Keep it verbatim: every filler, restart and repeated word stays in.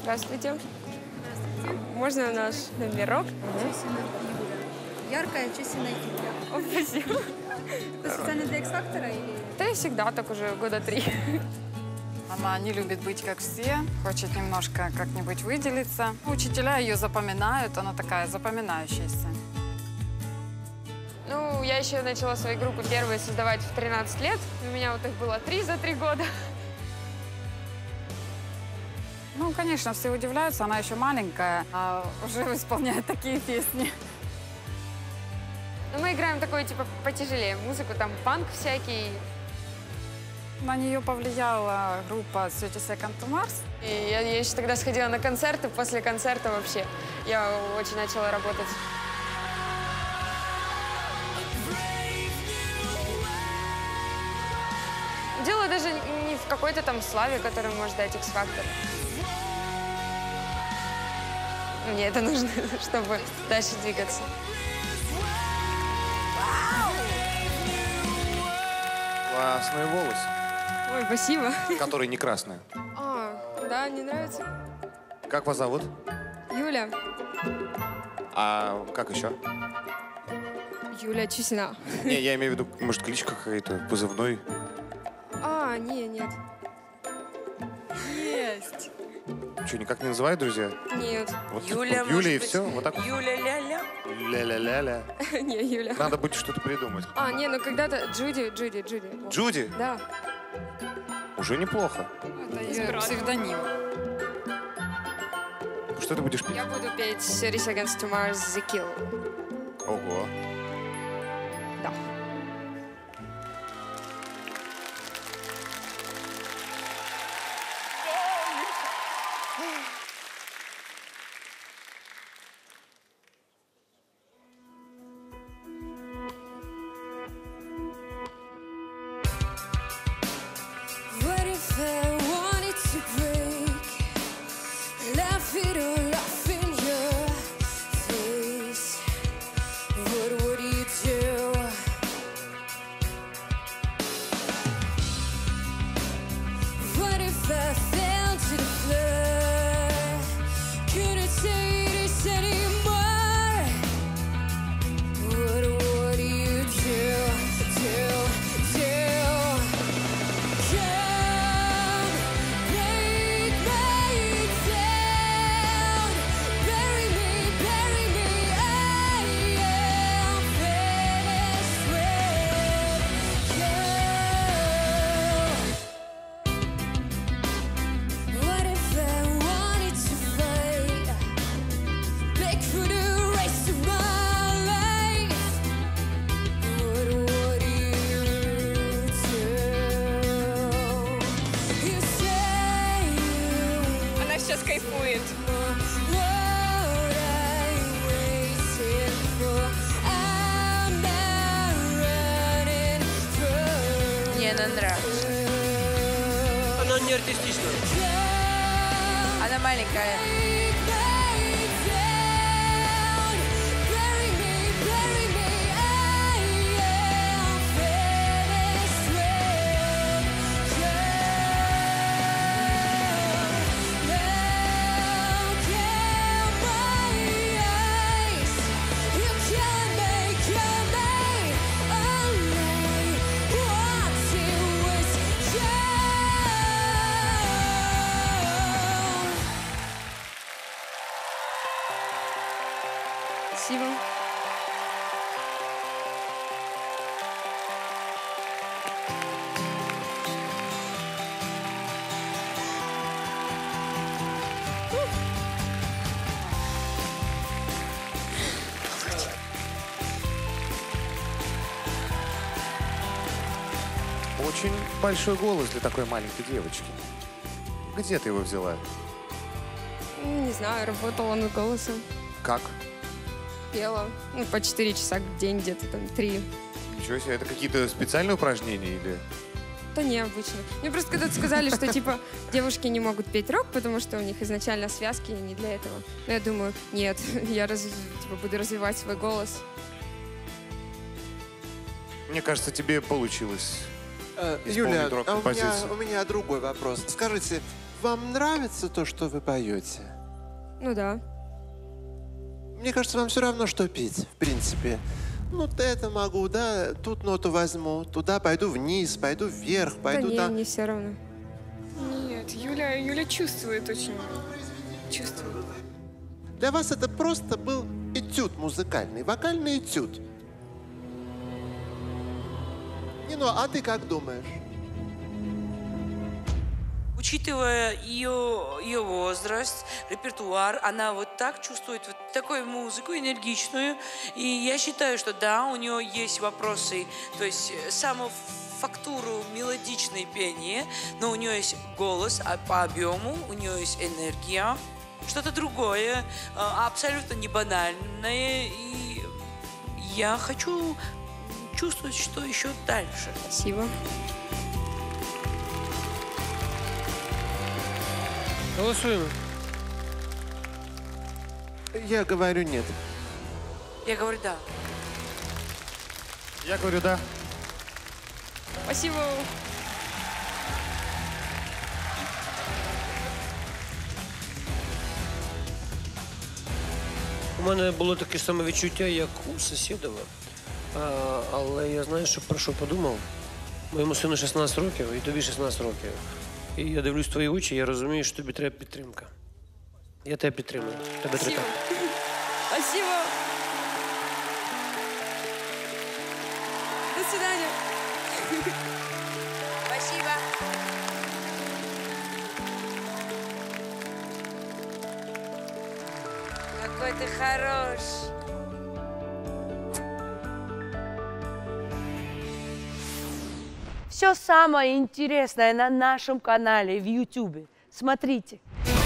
Здравствуйте. Здравствуйте. Можно наш номерок? Чесина Юля. Яркая Чесина Юля. О, спасибо. Это специально для X-Factor или? Да я всегда так уже года три. Она не любит быть как все, хочет немножко как-нибудь выделиться. Учителя ее запоминают, она такая запоминающаяся. Ну, я еще начала свои группы первые создавать в тринадцать лет. У меня вот их было три за три года. Ну, конечно, все удивляются, она еще маленькая, а уже исполняет такие песни. Но мы играем такой, типа, потяжелее музыку, там панк всякий. На нее повлияла группа thirty Seconds to Mars. И я, я еще тогда сходила на концерты, после концерта вообще я очень начала работать. Дело даже не в какой-то там славе, которую может дать X-Factor. Мне это нужно, чтобы дальше двигаться. Классные волосы. Ой, спасибо. Которые не красные. А, да, не нравится? Как вас зовут? Юля. А как еще? Юля Чесина. Не, я имею в виду, может, кличка какая-то, позывной. А, не, нет. Есть. Что, никак не называют, друзья? Нет. Вот Юля, вот Юля и быть, все? Вот так? Юля ля-ля. Ля-ля-ля-ля. Не, Юля. Надо будет что-то придумать. А, не, ну когда-то Джуди, Джуди, Джуди. Вот. Джуди? Да. Уже неплохо. Это ее псевдоним. Что ты будешь петь? Я буду петь thirty Seconds to Mars The Kill. Ого. Да. What if I wanted to break? Laugh it all off in your face. What would you do? What if I fell to the floor? Couldn't say this anymore. What would you do? Do, do? Come, break me down, bury me, bury me. I am finished with you. What if I wanted to fight? Beg for the rest of my life. What would you do? You say you Она сейчас кайфует. what I waited for. I'm not running from Мне она нравится. you. Она не артистична. Come, Она маленькая. break me down, bury me, bury me. I am finished with you. Look in my eyes. You killing me, killing me. All I want to is you. Спасибо. Очень большой голос для такой маленькой девочки. Где ты его взяла? Ну, не знаю, работала над голосом. Как? Пела. Ну, по четыре часа в день, где-то там три. Ничего себе, это какие-то специальные упражнения или... Да необычно. Мне просто когда-то сказали, что типа девушки не могут петь рок, потому что у них изначально связки не для этого. Но я думаю, нет, я раз, типа, буду развивать свой голос. Мне кажется, тебе получилось. Э, Исполнить Юля, а у меня, рок-композицию. у меня другой вопрос. Скажите, Вам нравится то, что вы поете? Ну да. Мне кажется, вам все равно, что петь, в принципе. Ну, это могу, да, тут ноту возьму, туда пойду вниз, пойду вверх, пойду да не, там. не все равно. Нет, Юля, Юля чувствует очень. Чувствует. Для вас это просто был этюд музыкальный, вокальный этюд. Нино, а ты как думаешь? Учитывая ее, ее возраст, репертуар, она вот так чувствует вот такую музыку энергичную. И я считаю, что да, у нее есть вопросы, то есть саму фактуру мелодичное пение, но у нее есть голос, а по объему у нее есть энергия, что-то другое, абсолютно не банальное. И я хочу чувствовать, что еще дальше. Спасибо. Голосуем. Я говорю нет. Я говорю да. Я говорю да. Спасибо. У мене було таке саме відчуття, як у Сусєдова. А, але я, знаєш, що, про що подумав? Моєму сину шістнадцять років, і тобі шістнадцять років. І я дивлюсь в твої очі, я розумію, що тобі треба підтримка. Я тебе підтримую. Тебе Спасибо. треба. Спасибо. До свидания. Спасибо. Какой ты хороший. Все самое интересное на нашем канале в ютубе. Смотрите.